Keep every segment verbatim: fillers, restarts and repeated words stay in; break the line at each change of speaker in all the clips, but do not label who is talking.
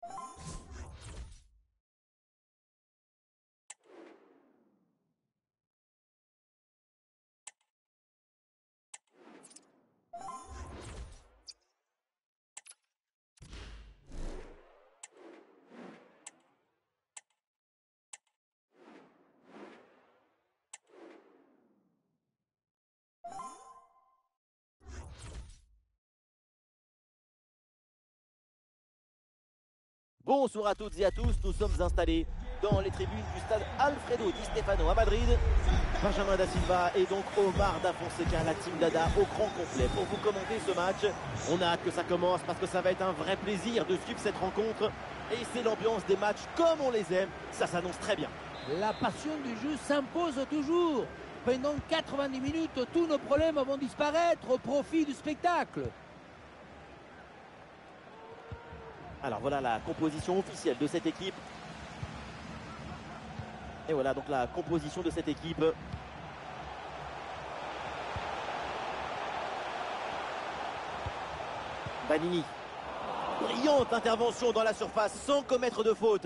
Bonsoir à toutes et à tous, nous sommes installés dans les tribunes du stade Alfredo Di Stefano à Madrid. Benjamin Da Silva et donc Omar Da Fonseca, la team Dada au grand complet pour vous commenter ce match. On a hâte que ça commence parce que ça va être un vrai plaisir de suivre cette rencontre. Et c'est l'ambiance des matchs comme on les aime, ça s'annonce très bien.
La passion du jeu s'impose toujours. Pendant quatre-vingt-dix minutes, tous nos problèmes vont disparaître au profit du spectacle.
Alors voilà la composition officielle de cette équipe. Et voilà donc la composition de cette équipe. Vanini. Brillante intervention dans la surface sans commettre de faute.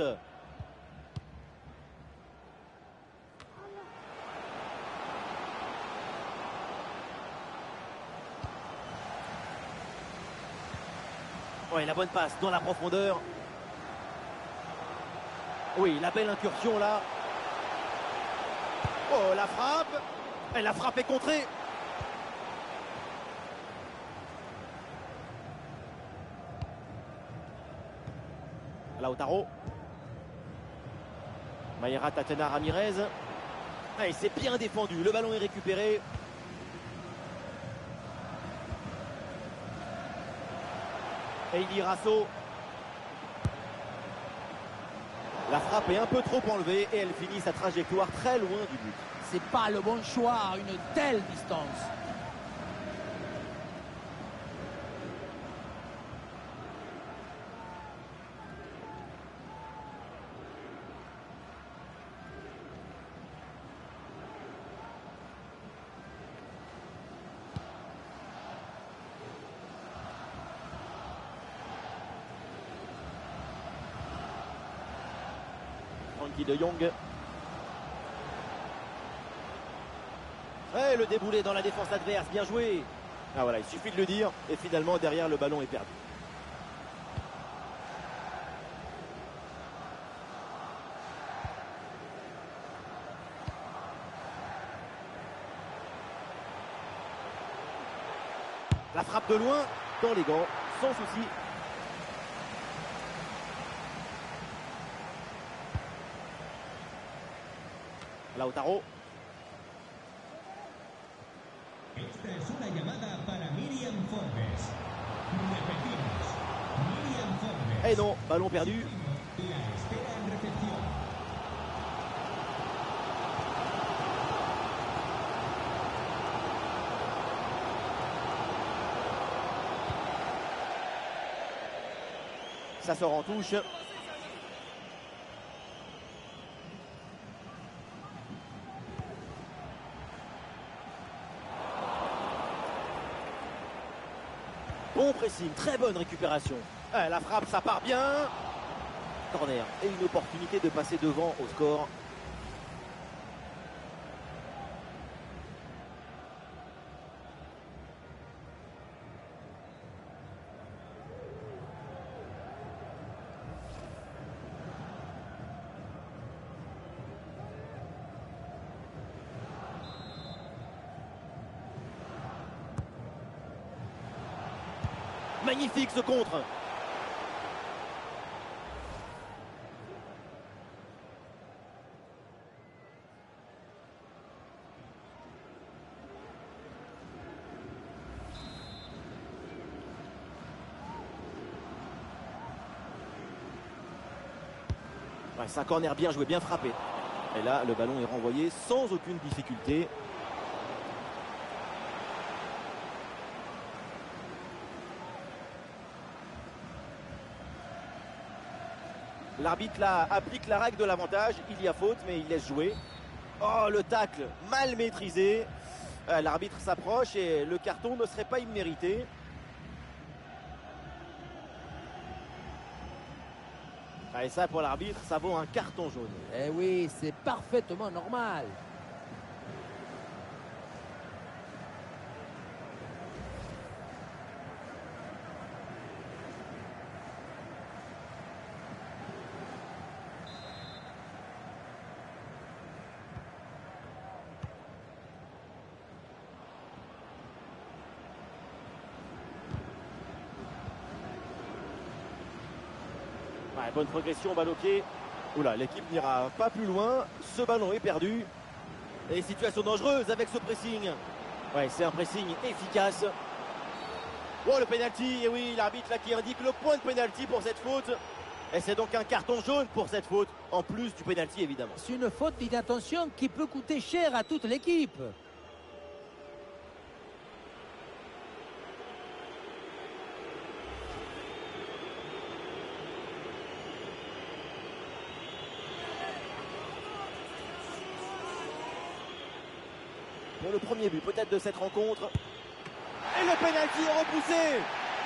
Ouais, la bonne passe dans la profondeur. Oui, la belle incursion là. Oh, la frappe. Et la frappe est contrée. Lautaro. Mayra Tatiana Ramirez. Et c'est bien défendu. Le ballon est récupéré. Eili Rasso. La frappe est un peu trop enlevée et elle finit sa trajectoire très loin du but.
C'est pas le bon choix à une telle distance.
De Jong. Et le déboulé dans la défense adverse, bien joué. Ah voilà, il suffit de le dire et finalement derrière le ballon est perdu. La frappe de loin dans les gants, sans souci. Lautaro.
Esta es una llamada para Miriam Forbes. Repetimos, Miriam Forbes.
Eh non, ballon perdu.
La espera en recepción.
Ça sort en touche. Bon pressing, très bonne récupération. Ah, la frappe, ça part bien. Corner et une opportunité de passer devant au score. Magnifique ce contre. Ouais, c'est un corner bien joué, bien frappé. Et là, le ballon est renvoyé sans aucune difficulté. L'arbitre là applique la règle de l'avantage. Il y a faute, mais il laisse jouer. Oh, le tacle mal maîtrisé. Euh, L'arbitre s'approche et le carton ne serait pas immérité. Ah, et ça, pour l'arbitre, ça vaut un carton jaune.
Eh oui, c'est parfaitement normal.
Ouais, bonne progression, balle au pied. Oula, l'équipe n'ira pas plus loin. Ce ballon est perdu. Et situation dangereuse avec ce pressing. Ouais, c'est un pressing efficace. Oh, le penalty. Et oui, l'arbitre là qui indique le point de penalty pour cette faute. Et c'est donc un carton jaune pour cette faute, en plus du penalty évidemment.
C'est une faute d'inattention qui peut coûter cher à toute l'équipe.
Pour le premier but peut-être de cette rencontre. Et le penalty est repoussé.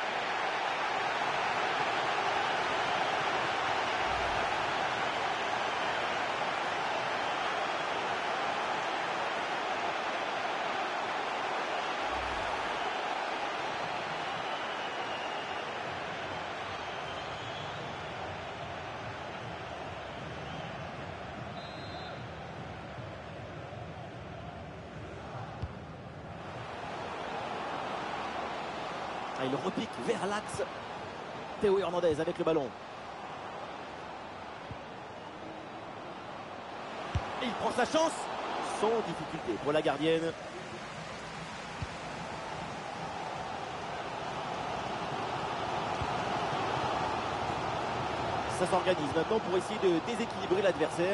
Ah, il repique vers l'axe. Théo Hernandez avec le ballon. Et il prend sa chance. Sans difficulté pour la gardienne. Ça s'organise maintenant pour essayer de déséquilibrer l'adversaire.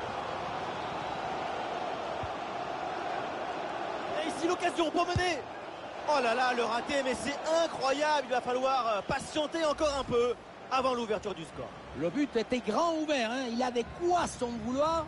Et ici l'occasion pour mener. Oh là là, le raté, mais c'est incroyable. Il va falloir patienter encore un peu avant l'ouverture du score.
Le but était grand ouvert, hein. Il avait quoi son vouloir?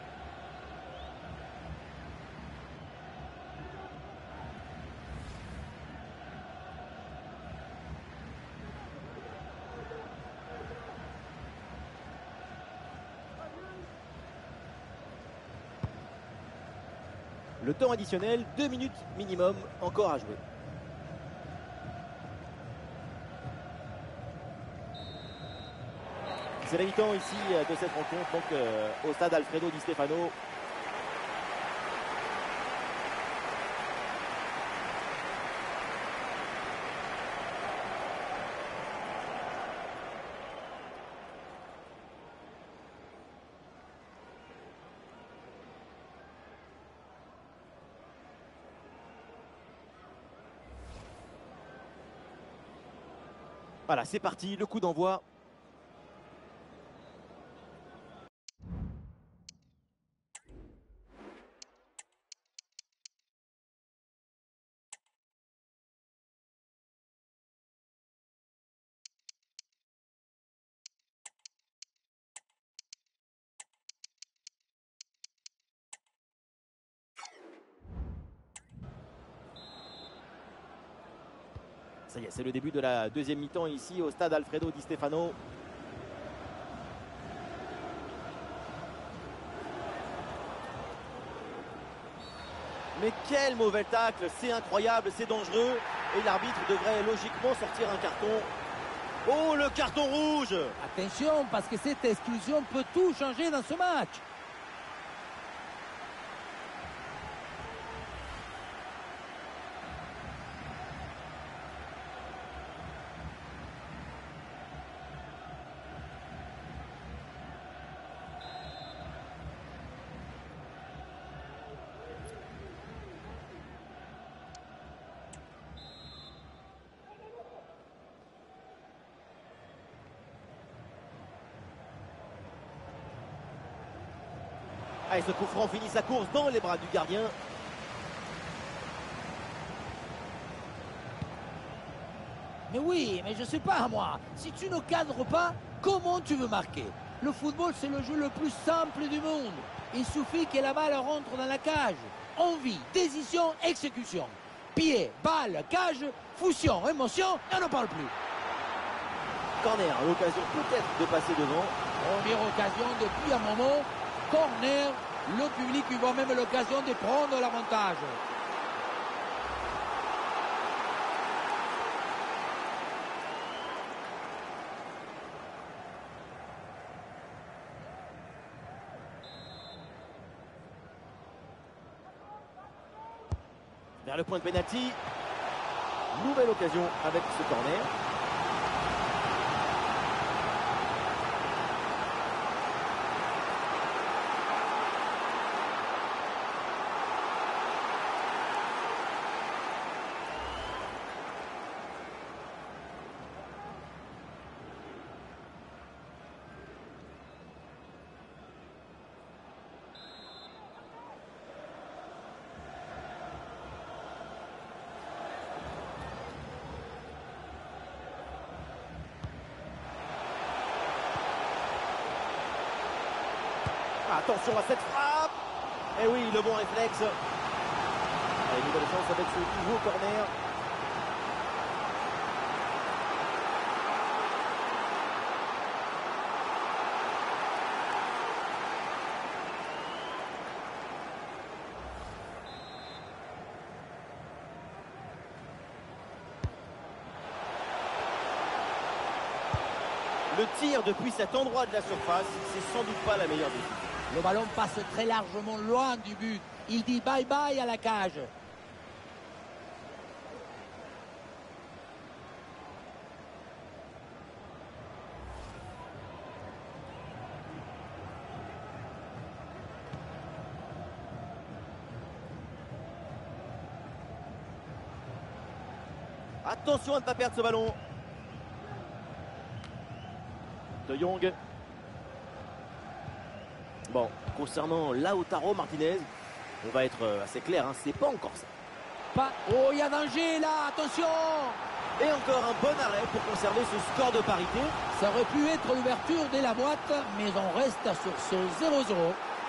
Le temps additionnel, deux minutes minimum encore à jouer. C'est la mi-temps ici de cette rencontre, donc euh, au stade Alfredo Di Stefano. Voilà, c'est parti, le coup d'envoi. Ça y est, c'est le début de la deuxième mi-temps ici au stade Alfredo Di Stefano. Mais quel mauvais tacle, c'est incroyable, c'est dangereux. Et l'arbitre devrait logiquement sortir un carton. Oh, le carton rouge!
Attention, parce que cette exclusion peut tout changer dans ce match.
Ah, et ce coup franc finit sa course dans les bras du gardien.
Mais oui, mais je sais pas moi. Si tu ne cadres pas, comment tu veux marquer? Le football, c'est le jeu le plus simple du monde. Il suffit que la balle rentre dans la cage. Envie, décision, exécution. Pied, balle, cage, fusion, émotion, et on n'en parle plus.
Corner, l'occasion peut-être de passer devant.
Première occasion depuis un moment. Corner. Le public y voit même l'occasion de prendre l'avantage.
Vers le point de pénalty. Nouvelle occasion avec ce corner. Attention à cette frappe. Et oui, le bon réflexe. Allez, nouvelle chance avec ce nouveau corner. Le tir depuis cet endroit de la surface, c'est sans doute pas la meilleure décision.
Le ballon passe très largement loin du but. Il dit bye bye à la cage.
Attention à ne pas perdre ce ballon. De Jong. Bon, concernant Lautaro Martinez, on va être assez clair, hein, c'est pas encore ça.
Pas... Oh, il y a danger là, attention!
Et encore un bon arrêt pour conserver ce score de parité.
Ça aurait pu être l'ouverture dès la boîte, mais on reste sur ce zéro zéro.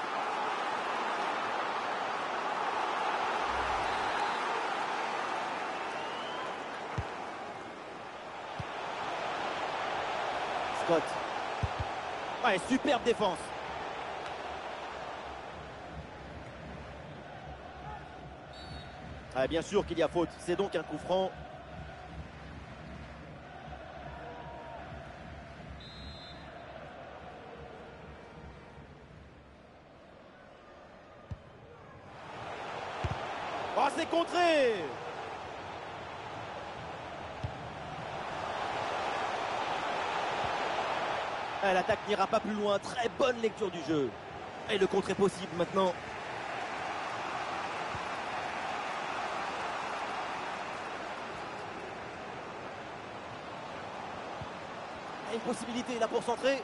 Scott. Ouais, superbe défense. Ah, bien sûr qu'il y a faute, c'est donc un coup franc. Oh, c'est contré! Ah, l'attaque n'ira pas plus loin, très bonne lecture du jeu. Et le contre est possible maintenant. Une possibilité là pour centrer.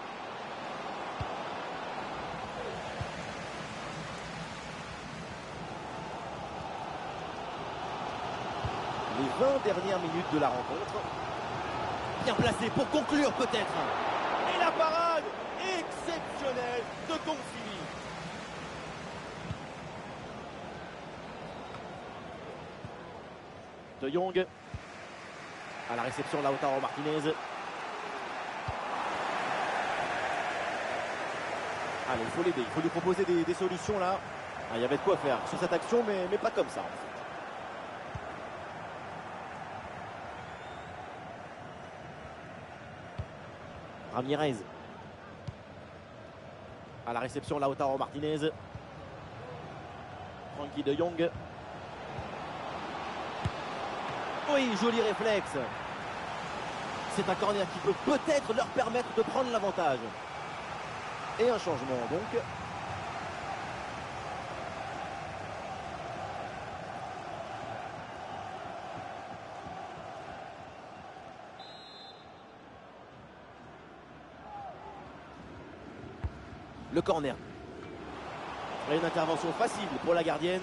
Les vingt dernières minutes de la rencontre. Bien placé pour conclure peut-être. Et la parade exceptionnelle de Confini. De Jong. À la réception, Lautaro Martinez. Allez, il faut l'aider, il faut lui proposer des, des solutions là. Ah, il y avait de quoi faire sur cette action, mais, mais pas comme ça. En fait. Ramirez. À la réception, Lautaro Martinez. Frenkie de Jong. Oui, joli réflexe. C'est un corner qui peut peut-être leur permettre de prendre l'avantage. Et un changement donc. Le corner. Et une intervention facile pour la gardienne.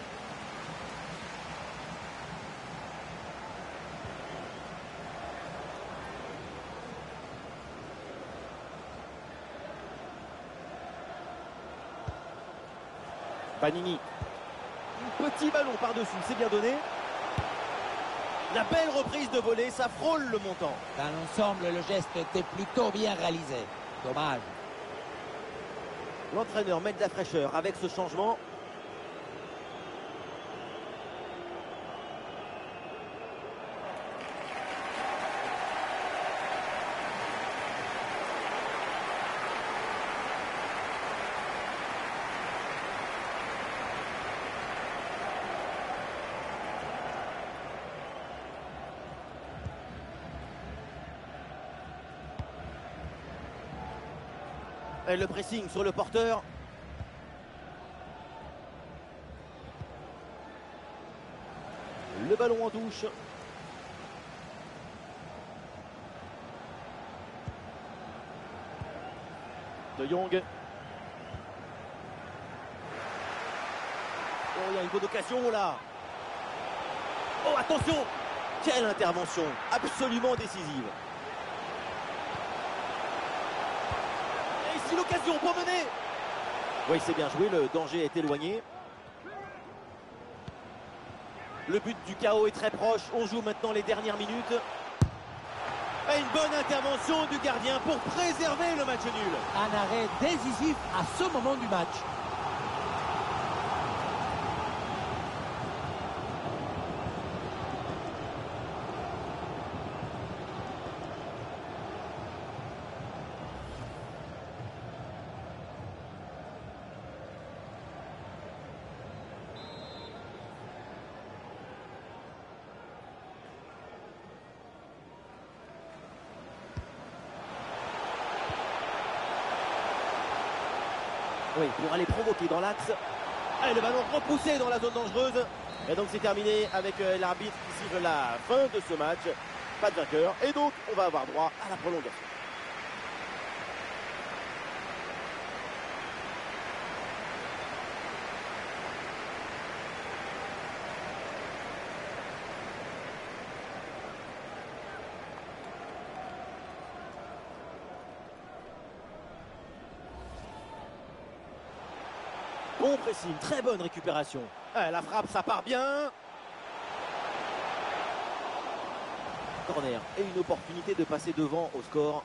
Panini. Un petit ballon par-dessus, c'est bien donné. La belle reprise de volée, ça frôle le montant.
Dans l'ensemble, le geste était plutôt bien réalisé. Dommage.
L'entraîneur met de la fraîcheur avec ce changement. Et le pressing sur le porteur. Le ballon en touche. De Jong. Oh, il y a une bonne occasion là. Oh, attention! Quelle intervention absolument décisive. Et ici l'occasion pour mener. Oui, c'est bien joué, le danger est éloigné. Le but du chaos est très proche. On joue maintenant les dernières minutes. Et une bonne intervention du gardien pour préserver le match nul.
Un arrêt décisif à ce moment du match.
Oui, pour aller provoquer dans l'axe. Et le ballon repoussé dans la zone dangereuse. Et donc c'est terminé avec euh, l'arbitre qui siffle la fin de ce match. Pas de vainqueur. Et donc on va avoir droit à la prolongation. Bon pressing, très bonne récupération. Ah, la frappe, ça part bien. Corner et une opportunité de passer devant au score.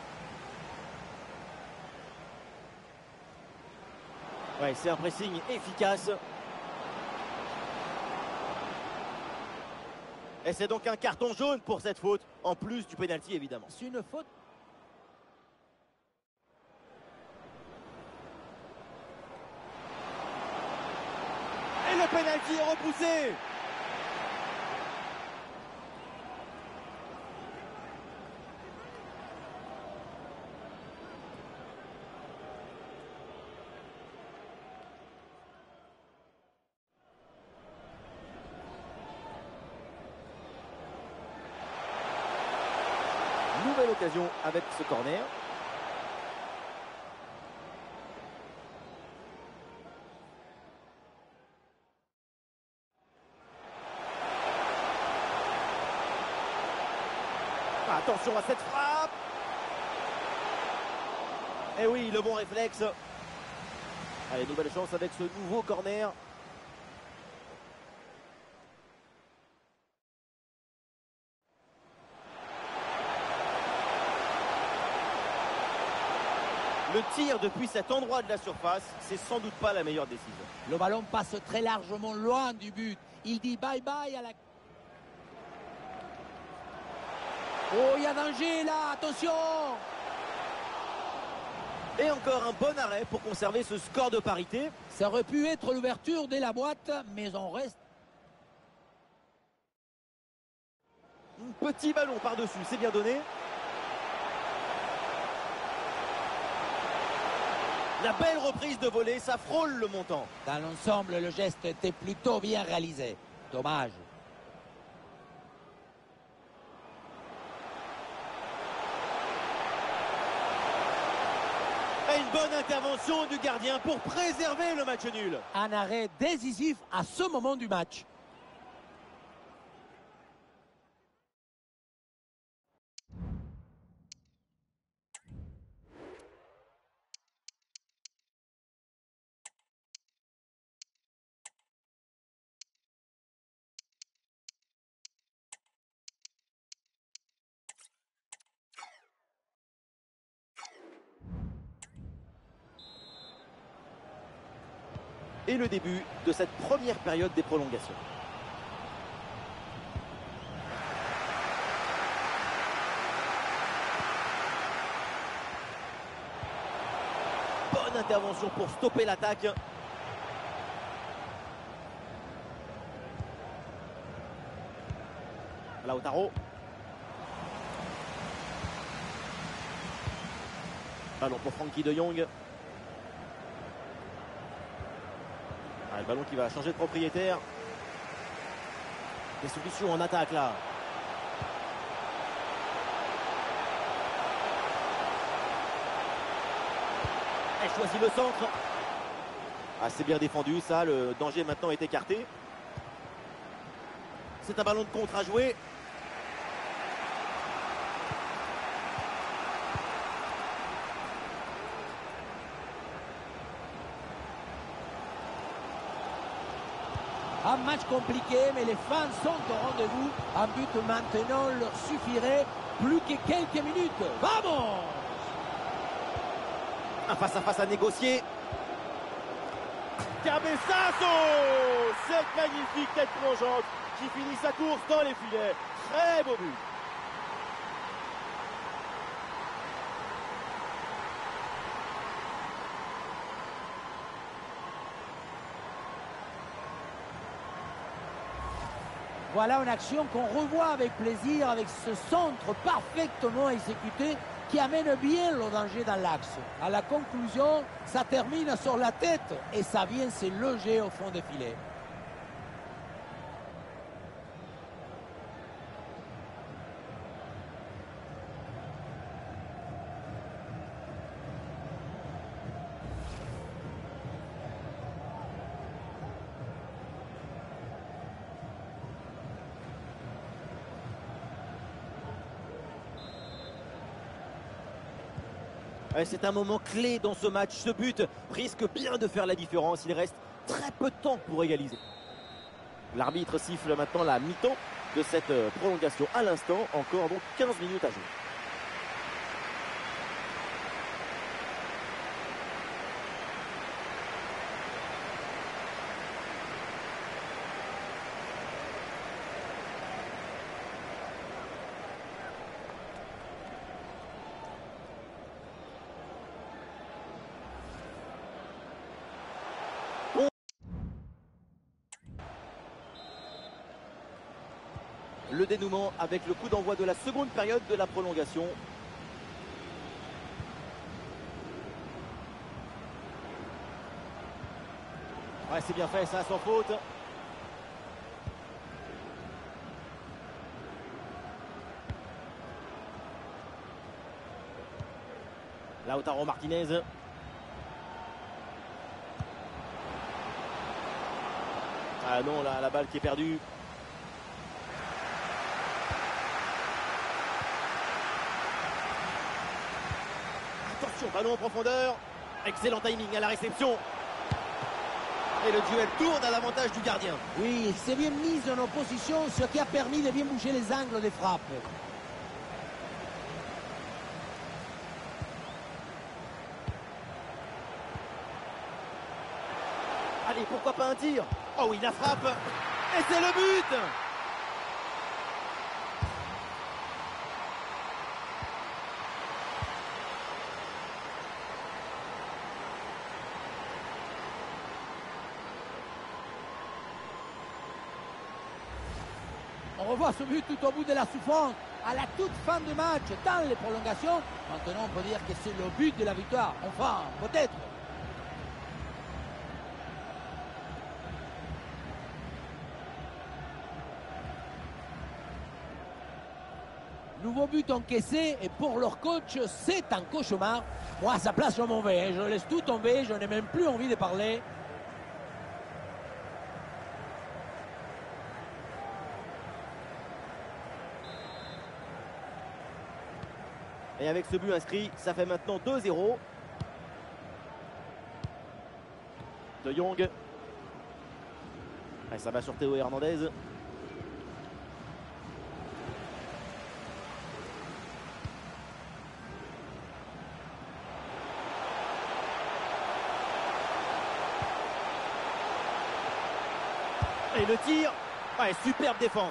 Ouais, c'est un pressing efficace. Et c'est donc un carton jaune pour cette faute, en plus du pénalty évidemment.
C'est une faute.
Et le pénalty est repoussé. Nouvelle occasion avec ce corner. Attention à cette frappe. Et oui, le bon réflexe. Allez, nouvelle chance avec ce nouveau corner. Le tir depuis cet endroit de la surface, c'est sans doute pas la meilleure décision.
Le ballon passe très largement loin du but. Il dit bye bye à la... Oh, il y a danger là, attention!
Et encore un bon arrêt pour conserver ce score de parité.
Ça aurait pu être l'ouverture de la boîte, mais on reste...
Un petit ballon par-dessus, c'est bien donné. La belle reprise de volée, ça frôle le montant.
Dans l'ensemble, le geste était plutôt bien réalisé. Dommage.
Et une bonne intervention du gardien pour préserver le match nul.
Un arrêt décisif à ce moment du match.
et le début de cette première période des prolongations. Bonne intervention pour stopper l'attaque. Lautaro. Ballon pour Frenkie de Jong. Ah, le ballon qui va changer de propriétaire. Des solutions en attaque là. Elle choisit le centre. Assez bien défendu ça, le danger maintenant est écarté. C'est un ballon de contre à jouer.
Un match compliqué, mais les fans sont au rendez-vous. Un but maintenant leur suffirait. Plus que quelques minutes. Vamos!
Un face-à-face à négocier. Cabeçazo! Cette magnifique tête plongeante qui finit sa course dans les filets. Très beau but.
Voilà une action qu'on revoit avec plaisir, avec ce centre parfaitement exécuté qui amène bien le danger dans l'axe. À la conclusion, ça termine sur la tête et ça vient se loger au fond des filets.
C'est un moment clé dans ce match. Ce but risque bien de faire la différence. Il reste très peu de temps pour égaliser. L'arbitre siffle maintenant la mi-temps de cette prolongation à l'instant. Encore donc quinze minutes à jouer. Le dénouement avec le coup d'envoi de la seconde période de la prolongation. Ouais, c'est bien fait ça, sans faute. Lautaro Martinez. Ah non, là, la balle qui est perdue. Attention, ballon en profondeur. Excellent timing à la réception. Et le duel tourne à l'avantage du gardien.
Oui, il s'est bien mis en opposition, ce qui a permis de bien bouger les angles des frappes.
Allez, pourquoi pas un tir? Oh oui, la frappe. Et c'est le but.
On revoit ce but tout au bout de la souffrance, à la toute fin du match, dans les prolongations. Maintenant, on peut dire que c'est le but de la victoire. Enfin, peut-être. Nouveau but encaissé et pour leur coach, c'est un cauchemar. Moi, à sa place, je m'en vais. Je laisse tout tomber, je n'ai même plus envie de parler.
Et avec ce but inscrit, ça fait maintenant deux zéro. De Jong. Et ça va sur Théo Hernandez. Et le tir, ouais, superbe défense.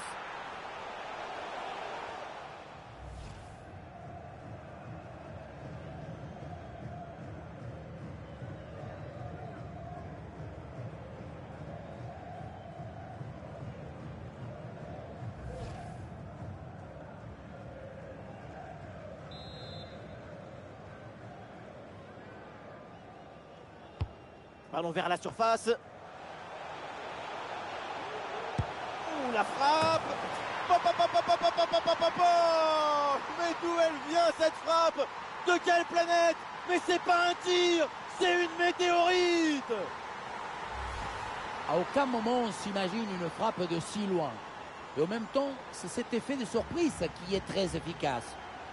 Ballon vers la surface. Ouh, la frappe. Pop, pop, pop, pop, pop, pop, pop, pop, pop, pop. Mais d'où elle vient cette frappe? De quelle planète? Mais c'est pas un tir, c'est une météorite.
À aucun moment on s'imagine une frappe de si loin. Et en même temps, c'est cet effet de surprise qui est très efficace.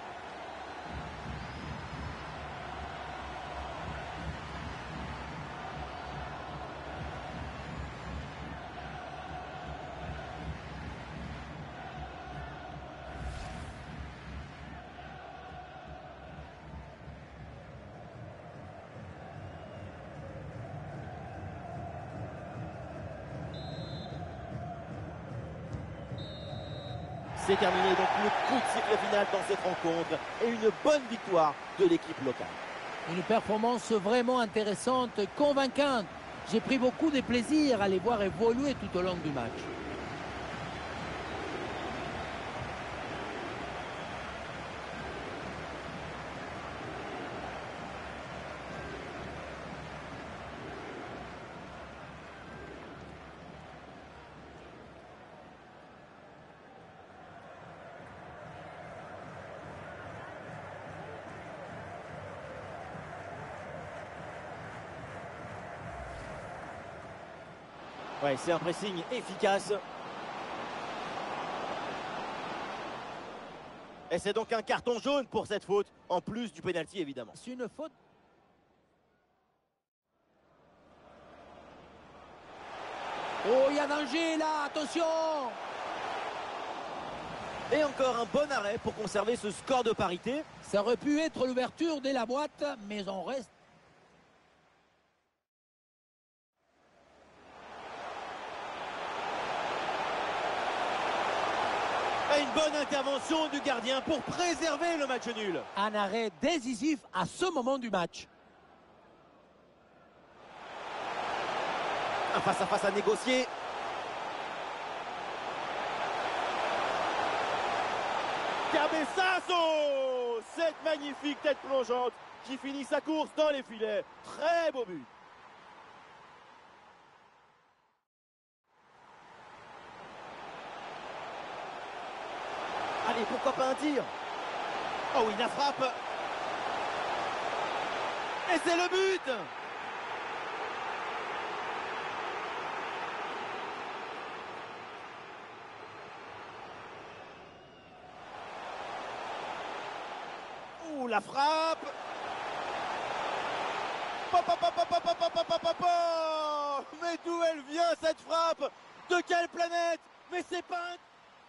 C'est terminé, donc le coup de sifflet final dans cette rencontre et une bonne victoire de l'équipe locale.
Une performance vraiment intéressante, convaincante. J'ai pris beaucoup de plaisir à les voir évoluer tout au long du match.
Ouais, c'est un pressing efficace. Et c'est donc un carton jaune pour cette faute, en plus du pénalty évidemment.
C'est une faute. Oh, il y a danger là, attention!
Et encore un bon arrêt pour conserver ce score de parité.
Ça aurait pu être l'ouverture de la boîte, mais on reste.
Et une bonne intervention du gardien pour préserver le match nul.
Un arrêt décisif à ce moment du match.
Un face-à-face à négocier. Cabeçasso! Cette magnifique tête plongeante qui finit sa course dans les filets. Très beau but. Allez, pourquoi pas un tir? Oh oui, la frappe. Et c'est le but! Ouh, la frappe. Pop, pop, pop, pop, pop, pop, pop, pop, pop, pop. Mais d'où elle vient cette frappe? De quelle planète? Mais c'est pas un...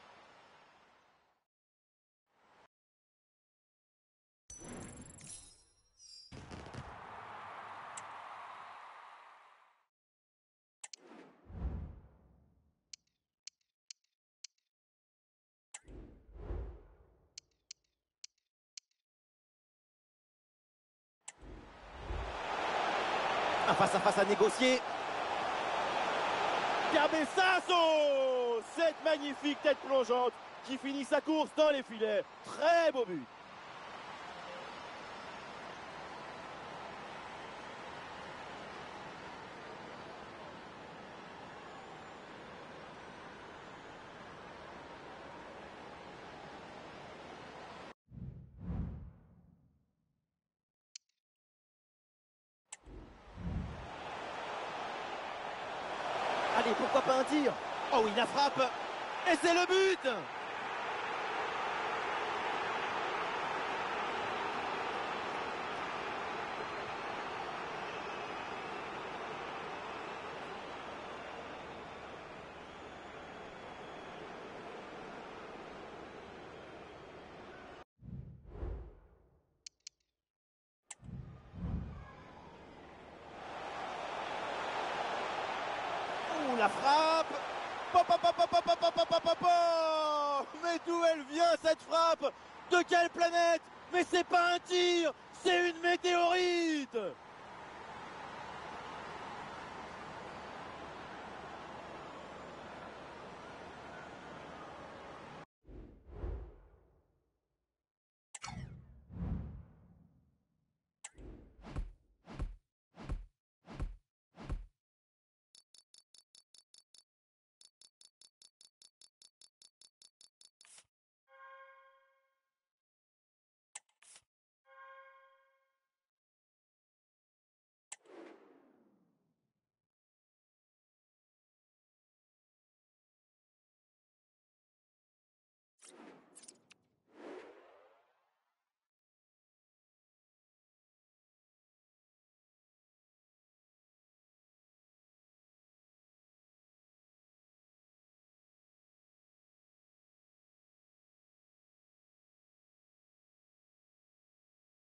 Un face-à-face à négocier. Cabeçasso! Cette magnifique tête plongeante qui finit sa course dans les filets. Très beau but. Allez, pourquoi pas un tir? Oh oui, la frappe. Et c'est le but! Ouh, la frappe. hop, hop, hop, hop, hop, hop, hop. Mais d'où elle vient cette frappe? De quelle planète? Mais c'est pas un tir, c'est une météorite.